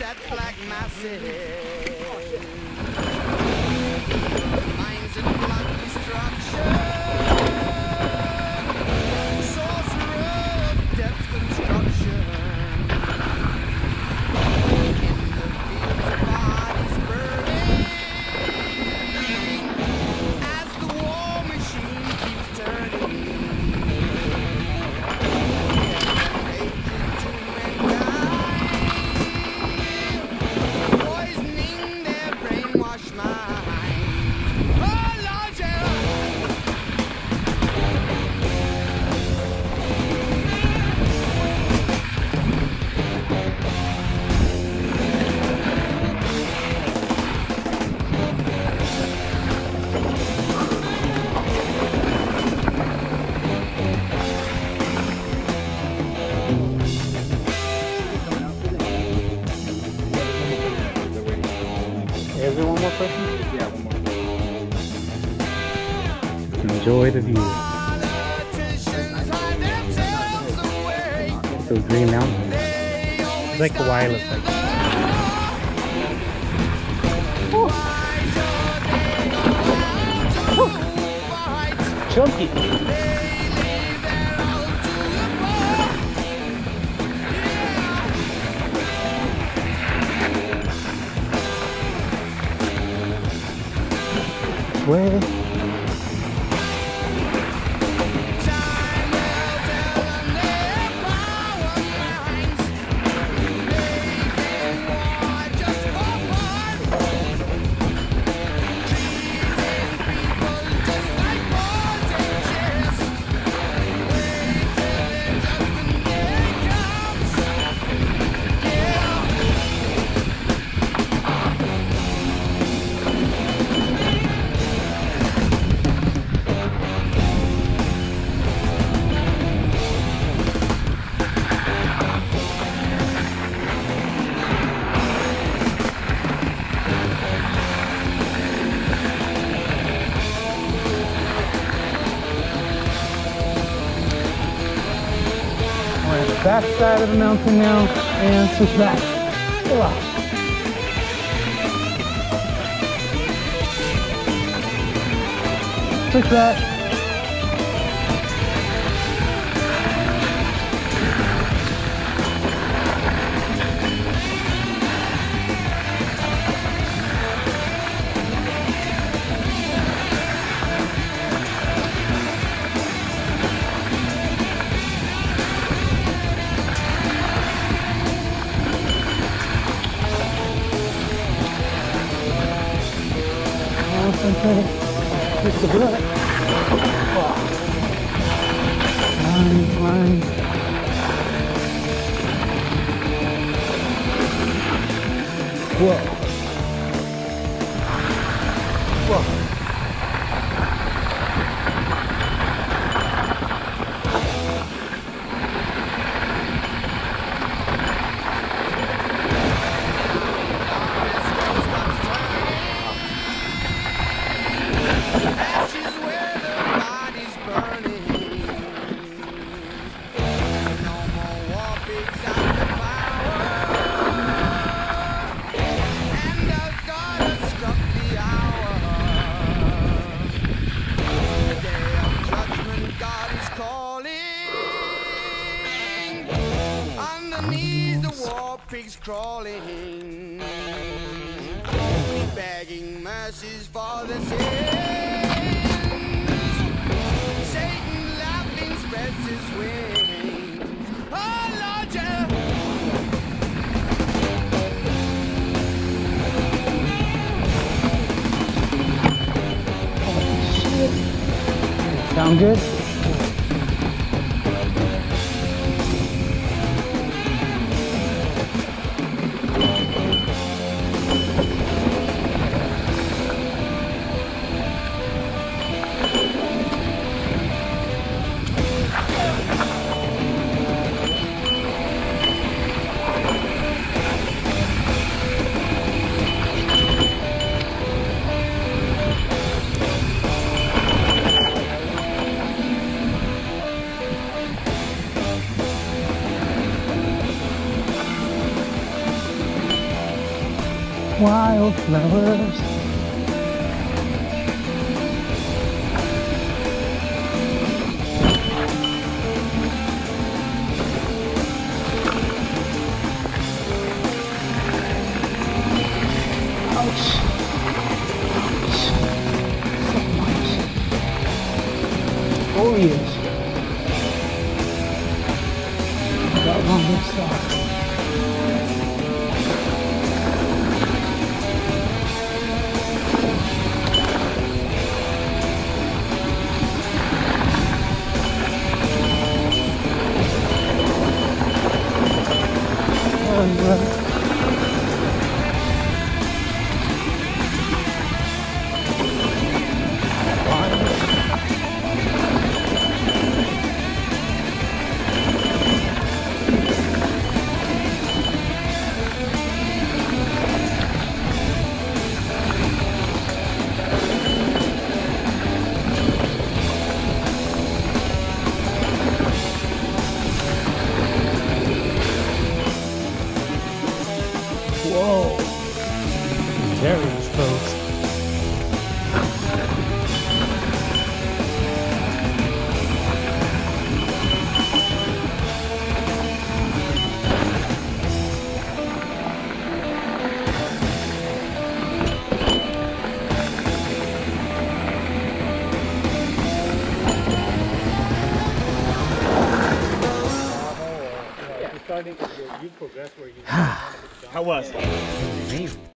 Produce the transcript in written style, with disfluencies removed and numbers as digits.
jet black masses, minds and blood destruction, sorcerer of death construction. In the fields of bodies burning, as the war machine keeps turning. Is there one more person? Yeah, one more. Enjoy the view. So Green Mountain. It's like the wireless. Chunky. Where? Back side of the mountain now and switch back. Switch back. Hit the blood. Lines. Whoa. Pigs crawling, begging mercies for the sins. Satan laughing spreads his wings. Oh Lord, yeah. Sound good? wildflowers. Ouch. So much. Foliage. That one looks soft. Whoa, very exposed. How was it? Amazing.